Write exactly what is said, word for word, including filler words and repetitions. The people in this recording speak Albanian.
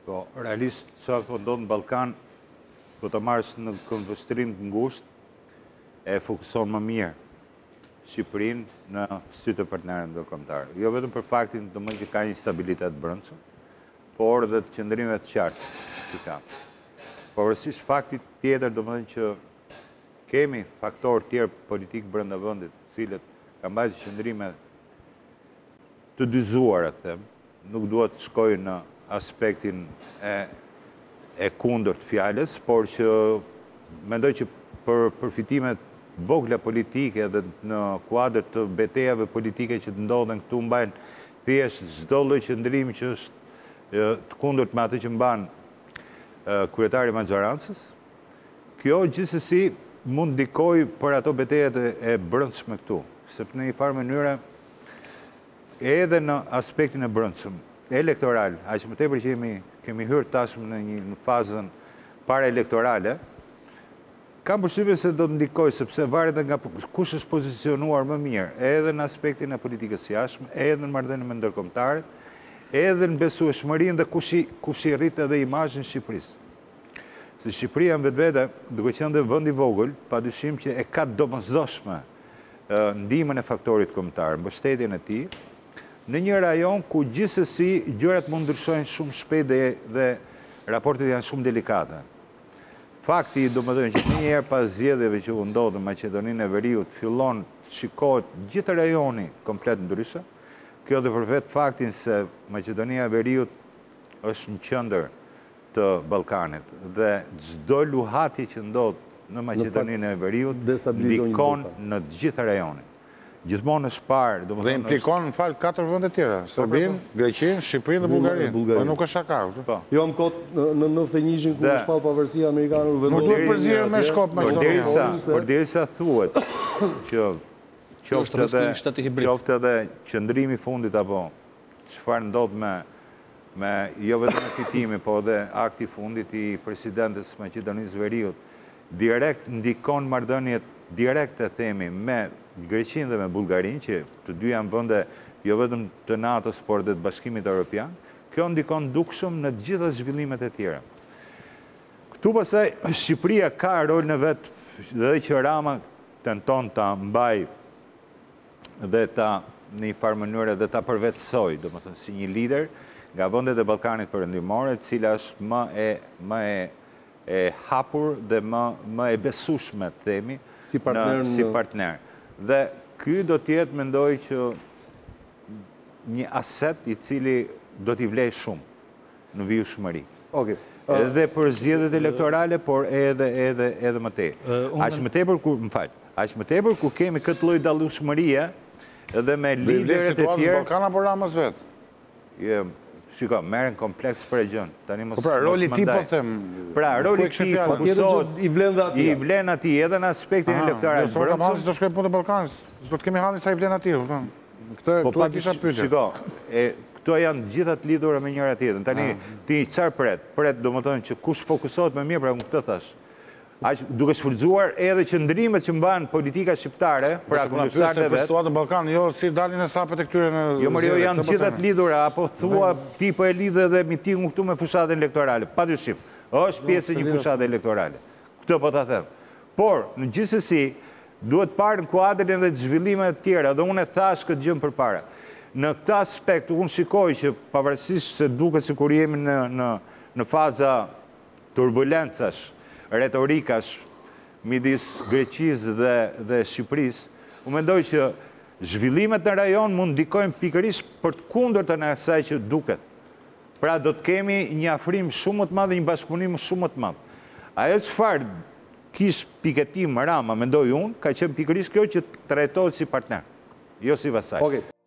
Po, realisht sa po ndodh në Ballkan, po të marrësh në këndvështrim të ngushtë, e fokuson më mirë Shqipërinë në sy të partnerëve ndërkombëtar. Jo vetëm për faktin domethënë që ka një stabilitet brendshëm, por edhe të qëndrimeve të qarta që ka. Pavarësisht faktit tjetër, domethënë që kemi faktorë tjerë politik brenda vendit, të cilët kanë mbajtur qëndrime të dyzuara, them, nuk dua të shkoj në aspektin e e kundërt fjalës, por që mendoj që për përfitimet vogla politike dhe në kuadër të betejave politike që të ndodhen këtu mbajnë thjesht çdo lloj qëndrimi që është të kundërt me atë që mban kryetari i maxhorancës. Kjo gjithsesi mund ndikoj për ato betejat e brendshme këtu, sepse në një farë mënyrë edhe në aspektin e brendshëm elektoral, aq më tepër që jemi kemi hyrë tashmë në një në fazën paraelektorale, kam përshtypjen se do të ndikoj sepse varet nga kush është pozicionuar më mirë, edhe në aspektin e politikës së jashtme, edhe në marrëdhënie me ndërkombëtarët, edhe në besueshmërinë dhe kush i kush i rrit edhe imazhin e Shqipërisë. Se Shqipëria në vetvete, duke qenë dhe vend i vogël, padyshim që e ka domosdoshme ndihmën e faktorit kombëtar, mbështetjen e tij, në një rajon ku gjithsesi gjërat mund ndryshojnë shumë shpejt dhe, dhe raportet janë shumë delikate. Fakti, domethënë që njëherë pas zgjedhjeve që u ndodhin në Maqedoninë e Veriut, fillon të shikohet gjithë rajoni komplet ndryshe. Kjo dhe për vetë faktin se Maqedonia e Veriut është në qendër të Ballkanit dhe çdo luhatje që ndodh në Maqedoninë e Veriut ndikon në të gjithë rajonin. Gjithmonë është parë, dhe implikon në fal katër vende tjera, Serbinë, Greqinë, Shqipërinë dhe Bullgarinë. Po nuk është shaka. Jo më kot në nëntëdhjetë e një kur shpall pavarësia amerikanëve vendosin. Nuk duhet përzierë me Shkop Maqedonia. Përderisa thuhet që qoftë edhe qëndrimi i fundit apo çfarë ndodh me me jo vetëm fitimi, po edhe akti i fundit i presidentes Maqedonisë së Veriut, direkt ndikon marrëdhëniet direkte themi me Greqinë dhe me Bullgarinë, që të dy janë vende jo vetëm të NATO-s, por dhe të Bashkimit Evropian. Kjo ndikon dukshëm në të gjitha zhvillimet e tjera. Këtu pastaj Shqipëria ka rolin e vet dhe që Rama tenton ta mbaj dhe ta në një farë mënyrë dhe ta përvetësoj, domethënë si një lider nga vendet e Ballkanit Perëndimor, e cila është më e më e e hapur dhe më më e besueshme, themi, si partner. Si partner. Dhe ky do të jetë, mendoj që një aset i cili do t'i vlej shumë në vijshmëri. Okej. Edhe për zgjedhjet elektorale, por edhe edhe edhe më tej. Aq më tepër kur, më fal, aq më tepër ku kemi këtë lloj dallueshmërie edhe me liderët e tjerë. Ballkan apo Ramës vet? Je, shiko, merren kompleks për e gjën. Tani mos. Po pra, roli i tij po them. Pra, roli i tij fokusohet i vlen dhe atij. I vlen atij edhe në aspektin elektoral. Po kam thënë se do shkojmë punë te Ballkanit. Do të kemi hallin sa i vlen atij, kupton? Këtë këtu e kisha pyetur. Shiko, e këto janë gjitha të lidhura me njëra tjetrën. Tani ti çfarë pret? Pret domethënë që kush fokusohet më mirë, pra unë këtë thash. Aq duke shfrytzuar edhe qëndrimet që mban politika shqiptare, pra kundërshtarët e vet. Situatë në Ballkan, jo si dalin e sapet e këtyre në. Jo, më jo janë gjitha të lidhura, apo thua ti po e lidhe edhe mitingun këtu me fushatën elektorale. Padyshim, është pjesë e një fushate elektorale. Këtë po ta them. Por, në gjithsesi, duhet parë në kuadrin edhe të zhvillimeve të tjera, dhe unë e thash këtë gjë përpara. Në këtë aspekt unë shikoj që pavarësisht se duket sikur jemi në në në faza turbulencash, retorikash midis Greqisë dhe dhe Shqipërisë, unë mendoj që zhvillimet në rajon mund ndikojnë pikërisht për të kundërtën e asaj që duket. Pra do të kemi një afrim shumë më të madh dhe një bashkëpunim shumë më të madh. Ajo çfarë kish piketim Rama, mendoj unë, ka qenë pikërisht kjo që trajtohet si partner, jo si vasall. Okej.